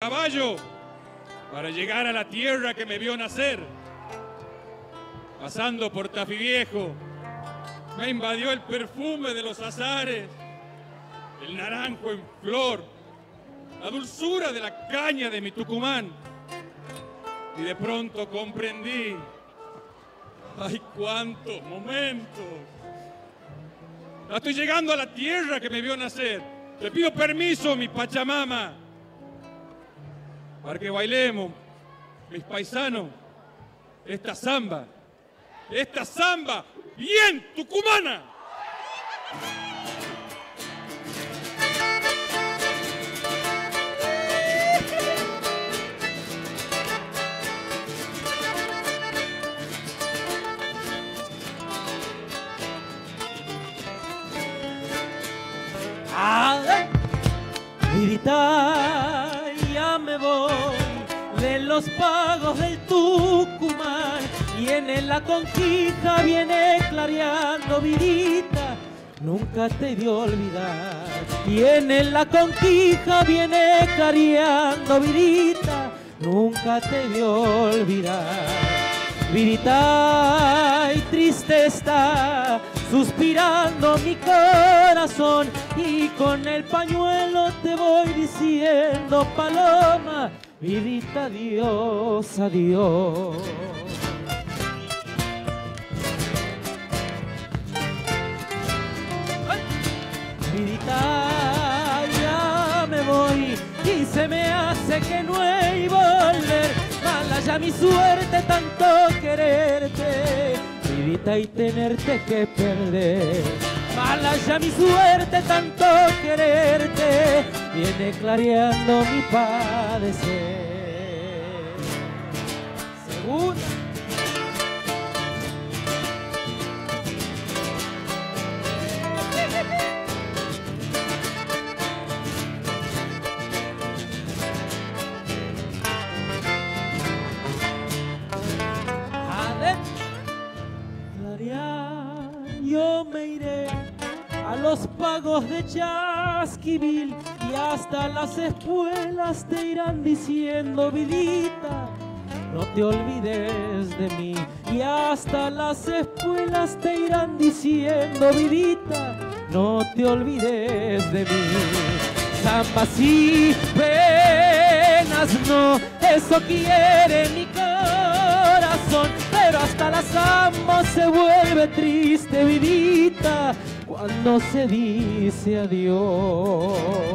caballo para llegar a la tierra que me vio nacer. Pasando por Tafí Viejo, me invadió el perfume de los azares, el naranjo en flor, la dulzura de la caña de mi Tucumán. Y de pronto comprendí, ¡ay, cuántos momentos! Estoy llegando a la tierra que me vio nacer. Te pido permiso, mi Pachamama, para que bailemos, mis paisanos, esta samba bien tucumana. Vidita, ya me voy de los pagos del Tucumán y en la Conquija viene clareando, Vidita, nunca te voy a olvidar. Y en la Conquija viene clareando, Vidita, nunca te voy a olvidar. Vidita, y triste está suspirando mi corazón, y con el pañuelo te voy diciendo, paloma, vidita, adiós, adiós. Vidita, ya me voy y se me hace que no hay volver. Mala ya mi suerte tanto quererte, vidita, y tenerte que perder. Mala ya mi suerte tanto quererte, viene clareando mi padecer. Segunda. Yo me iré a los pagos de Chasquivil y hasta las espuelas te irán diciendo, vidita, no te olvides de mí. Y hasta las espuelas te irán diciendo, vidita, no te olvides de mí. Zambas y penas no, eso quiere mi corazón, pero hasta la zamba se vuelve triste, vidita, cuando se dice adiós.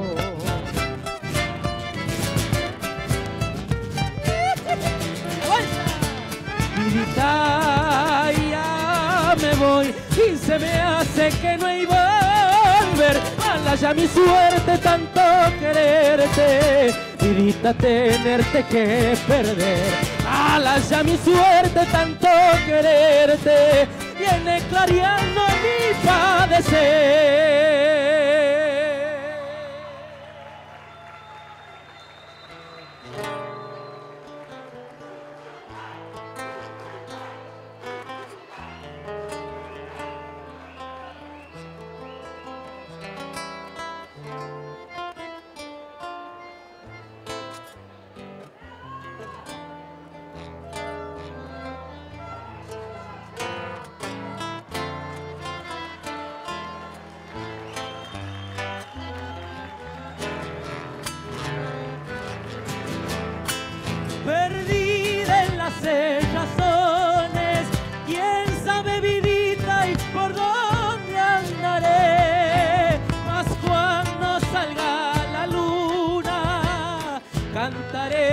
Vidita, ya me voy y se me hace que no hay volver. Mala ya mi suerte tanto quererte, vidita, tenerte que perder. Mala ya mi suerte tanto quererte, viene clareando mi padecer. Perdida en las razones, quién sabe, vidita, y por dónde andaré. Mas cuando salga la luna, cantaré